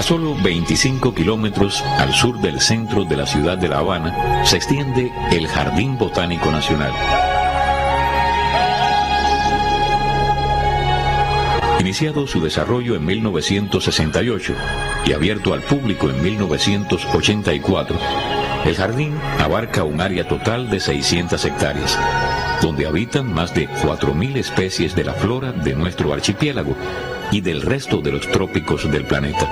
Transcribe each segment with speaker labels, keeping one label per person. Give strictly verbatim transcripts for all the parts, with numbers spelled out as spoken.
Speaker 1: solo veinticinco kilómetros al sur del centro de la ciudad de La Habana se extiende el Jardín Botánico Nacional. Iniciado su desarrollo en mil novecientos sesenta y ocho y abierto al público en mil novecientos ochenta y cuatro, el jardín abarca un área total de seiscientas hectáreas, donde habitan más de cuatro mil especies de la flora de nuestro archipiélago y del resto de los trópicos del planeta.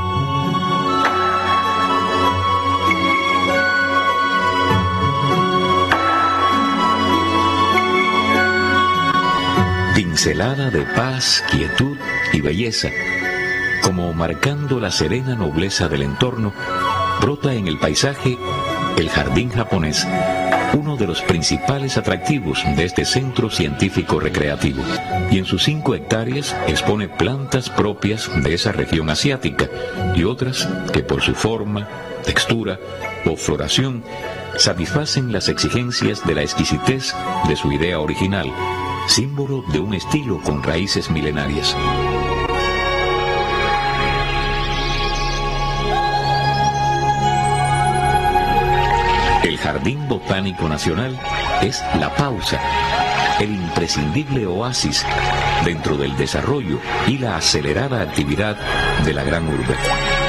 Speaker 1: Pincelada de paz, quietud y belleza, como marcando la serena nobleza del entorno, brota en el paisaje el jardín japonés, uno de los principales atractivos de este centro científico recreativo, y en sus cinco hectáreas expone plantas propias de esa región asiática y otras que por su forma, textura o floración satisfacen las exigencias de la exquisitez de su idea original, símbolo de un estilo con raíces milenarias. El Jardín Botánico Nacional es la pausa, el imprescindible oasis dentro del desarrollo y la acelerada actividad de la gran urbe.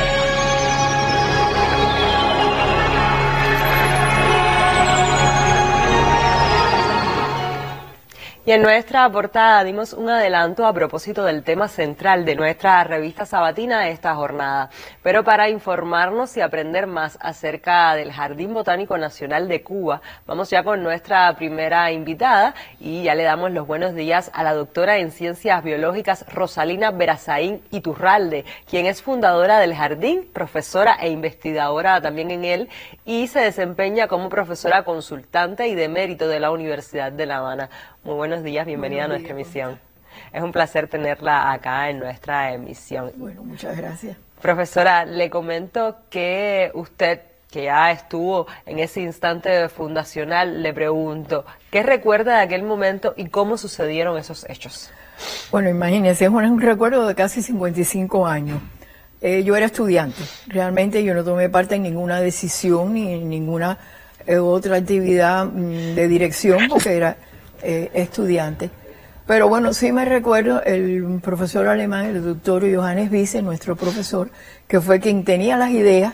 Speaker 2: Y en nuestra portada dimos un adelanto a propósito del tema central de nuestra revista sabatina de esta jornada. Pero para informarnos y aprender más acerca del Jardín Botánico Nacional de Cuba, vamos ya con nuestra primera invitada y ya le damos los buenos días a la doctora en Ciencias Biológicas Rosalina Verazaín Iturralde, quien es fundadora del jardín, profesora e investigadora también en él, y se desempeña como profesora consultante y de mérito de la Universidad de La Habana. Muy buenos días, bienvenida a nuestra emisión. Es un placer tenerla acá en nuestra emisión.
Speaker 3: Bueno, muchas gracias.
Speaker 2: Profesora, le comento que usted, que ya estuvo en ese instante fundacional, le pregunto, ¿qué recuerda de aquel momento y cómo sucedieron esos hechos?
Speaker 3: Bueno, imagínense, es un recuerdo de casi cincuenta y cinco años. Eh, yo era estudiante, realmente yo no tomé parte en ninguna decisión ni en ninguna eh, otra actividad mm, de dirección porque era eh, estudiante. Pero bueno, sí me recuerdo el profesor alemán, el doctor Johannes Wiese, nuestro profesor, que fue quien tenía las ideas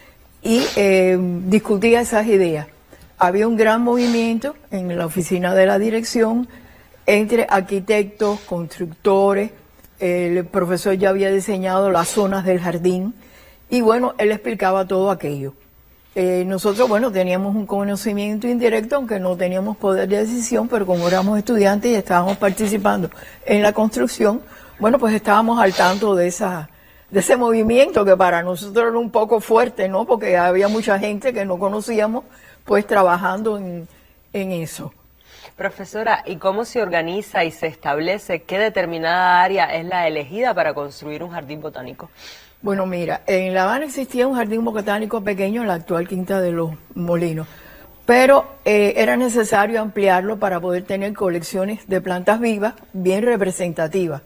Speaker 3: y eh, discutía esas ideas. Había un gran movimiento en la oficina de la dirección entre arquitectos, constructores. El profesor ya había diseñado las zonas del jardín y bueno, él explicaba todo aquello. Eh, nosotros, bueno, teníamos un conocimiento indirecto, aunque no teníamos poder de decisión, pero como éramos estudiantes y estábamos participando en la construcción, bueno, pues estábamos al tanto de esa, de ese movimiento que para nosotros era un poco fuerte, ¿no? Porque había mucha gente que no conocíamos, pues trabajando en, en eso.
Speaker 2: Profesora, ¿y cómo se organiza y se establece qué determinada área es la elegida para construir un jardín botánico?
Speaker 3: Bueno, mira, en La Habana existía un jardín botánico pequeño en la actual Quinta de los Molinos, pero eh, era necesario ampliarlo para poder tener colecciones de plantas vivas bien representativas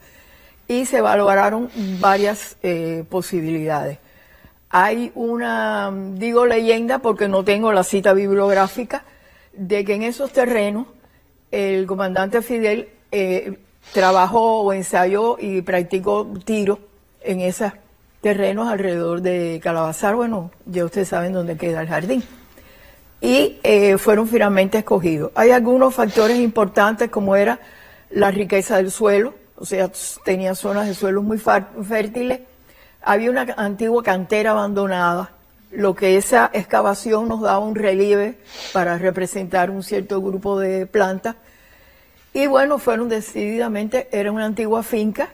Speaker 3: y se valoraron varias eh, posibilidades. Hay una, digo leyenda porque no tengo la cita bibliográfica, de que en esos terrenos el comandante Fidel eh, trabajó o ensayó y practicó tiro en esos terrenos alrededor de Calabazar. Bueno, ya ustedes saben dónde queda el jardín. Y eh, fueron finalmente escogidos. Hay algunos factores importantes como era la riqueza del suelo, o sea, tenía zonas de suelos muy fértiles. Había una antigua cantera abandonada, lo que esa excavación nos daba un relieve para representar un cierto grupo de plantas. Y bueno, fueron decididamente, era una antigua finca,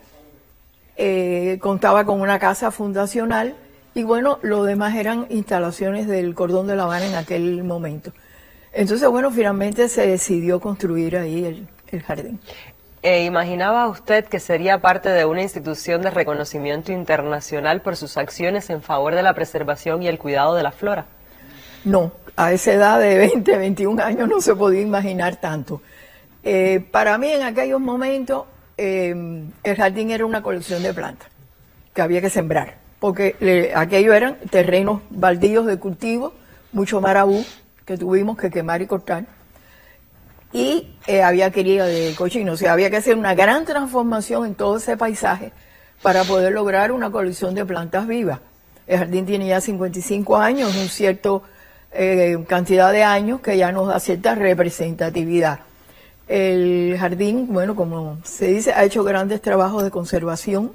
Speaker 3: eh, contaba con una casa fundacional y bueno, lo demás eran instalaciones del Cordón de La Habana en aquel momento. Entonces, bueno, finalmente se decidió construir ahí el, el jardín.
Speaker 2: Eh, ¿Imaginaba usted que sería parte de una institución de reconocimiento internacional por sus acciones en favor de la preservación y el cuidado de la flora?
Speaker 3: No, a esa edad de veinte, veintiún años no se podía imaginar tanto. Eh, para mí en aquellos momentos eh, el jardín era una colección de plantas que había que sembrar. porque le, aquello eran terrenos baldíos de cultivo, mucho marabú que tuvimos que quemar y cortar, y eh, había cría de cochino, o sea, había que hacer una gran transformación en todo ese paisaje para poder lograr una colección de plantas vivas. El jardín tiene ya cincuenta y cinco años, un cierto eh, cantidad de años que ya nos da cierta representatividad. El jardín, bueno, como se dice, ha hecho grandes trabajos de conservación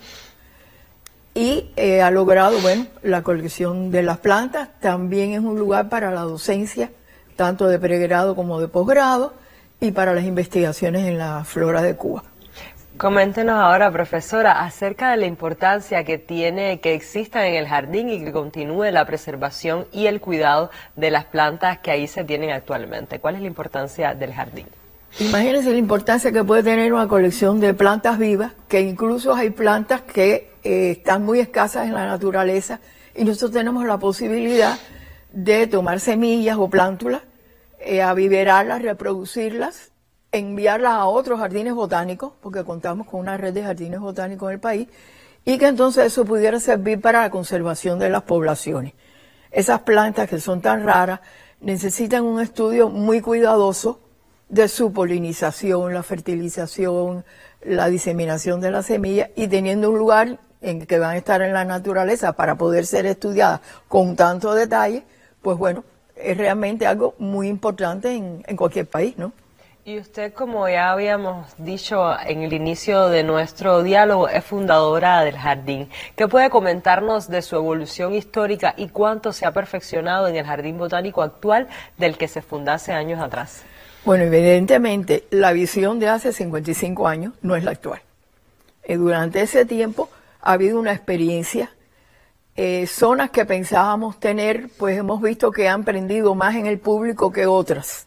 Speaker 3: y eh, ha logrado, bueno, la colección de las plantas. También es un lugar para la docencia, tanto de pregrado como de posgrado, y para las investigaciones en la flora de Cuba.
Speaker 2: Coméntenos ahora, profesora, acerca de la importancia que tiene que exista en el jardín y que continúe la preservación y el cuidado de las plantas que ahí se tienen actualmente. ¿Cuál es la importancia del jardín?
Speaker 3: Imagínense la importancia que puede tener una colección de plantas vivas, que incluso hay plantas que eh, están muy escasas en la naturaleza y nosotros tenemos la posibilidad de tomar semillas o plántulas, eh, aviverarlas, reproducirlas, enviarlas a otros jardines botánicos, porque contamos con una red de jardines botánicos en el país, y que entonces eso pudiera servir para la conservación de las poblaciones. Esas plantas que son tan raras necesitan un estudio muy cuidadoso de su polinización, la fertilización, la diseminación de las semillas, y teniendo un lugar en que van a estar en la naturaleza para poder ser estudiadas con tanto detalle, pues bueno, es realmente algo muy importante en, en cualquier país, ¿no?
Speaker 2: Y usted, como ya habíamos dicho en el inicio de nuestro diálogo, es fundadora del jardín. ¿Qué puede comentarnos de su evolución histórica y cuánto se ha perfeccionado en el jardín botánico actual del que se fundó hace años atrás?
Speaker 3: Bueno, evidentemente la visión de hace cincuenta y cinco años no es la actual. Eh, durante ese tiempo ha habido una experiencia. Eh, zonas que pensábamos tener, pues hemos visto que han prendido más en el público que otras.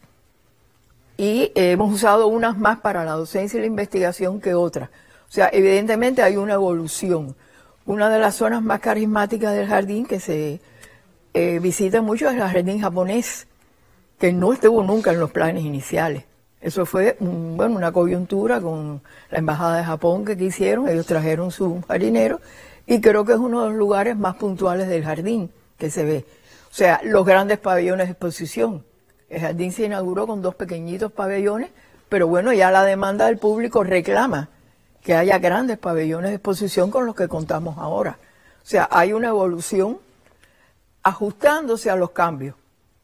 Speaker 3: Y eh, hemos usado unas más para la docencia y la investigación que otras. O sea, evidentemente hay una evolución. Una de las zonas más carismáticas del jardín que se eh, visita mucho es el jardín japonés, que no estuvo nunca en los planes iniciales. Eso fue, un, bueno, una coyuntura con la Embajada de Japón que quisieron, ellos trajeron su jardinero, y creo que es uno de los lugares más puntuales del jardín que se ve. O sea, los grandes pabellones de exposición. El jardín se inauguró con dos pequeñitos pabellones, pero bueno, ya la demanda del público reclama que haya grandes pabellones de exposición con los que contamos ahora. O sea, hay una evolución ajustándose a los cambios.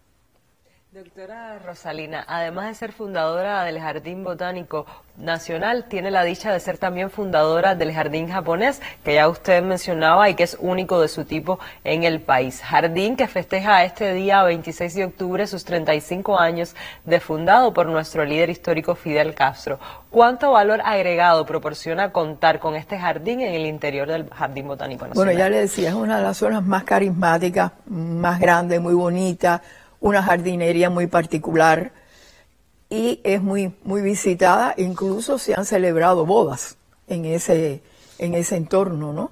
Speaker 2: Doctora Rosalina, además de ser fundadora del Jardín Botánico Nacional, tiene la dicha de ser también fundadora del Jardín Japonés, que ya usted mencionaba y que es único de su tipo en el país. Jardín que festeja este día veintiséis de octubre sus treinta y cinco años de fundado por nuestro líder histórico Fidel Castro. ¿Cuánto valor agregado proporciona contar con este jardín en el interior del Jardín Botánico Nacional?
Speaker 3: Bueno, ya le decía, es una de las zonas más carismáticas, más grande, muy bonita, una jardinería muy particular y es muy muy visitada. Incluso se han celebrado bodas en ese en ese entorno, ¿no?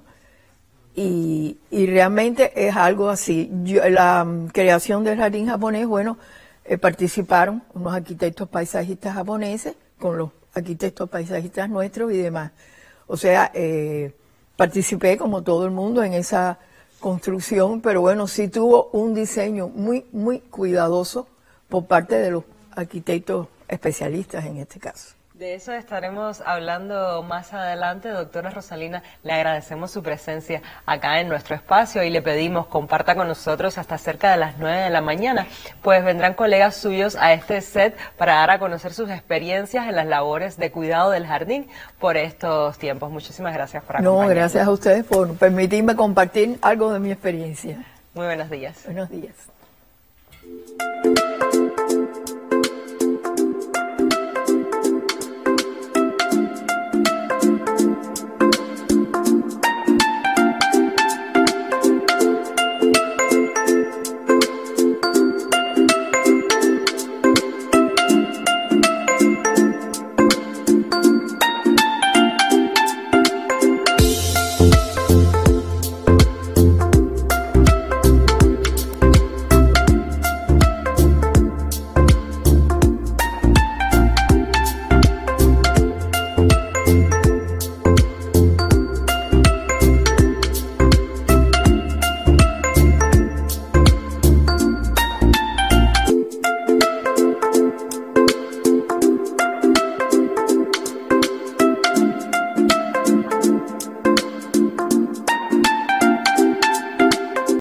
Speaker 3: Y, y realmente es algo así. Yo, la um, creación del jardín japonés, bueno, eh, participaron unos arquitectos paisajistas japoneses con los arquitectos paisajistas nuestros y demás. O sea, eh, participé como todo el mundo en esa construcción, pero bueno, sí tuvo un diseño muy, muy cuidadoso por parte de los arquitectos especialistas en este caso.
Speaker 2: De eso estaremos hablando más adelante, doctora Rosalina. Le agradecemos su presencia acá en nuestro espacio y le pedimos comparta con nosotros hasta cerca de las nueve de la mañana, pues vendrán colegas suyos a este set para dar a conocer sus experiencias en las labores de cuidado del jardín por estos tiempos. Muchísimas gracias por acompañarnos.
Speaker 3: No, gracias a ustedes por permitirme compartir algo de mi experiencia.
Speaker 2: Muy buenos días.
Speaker 3: Buenos días.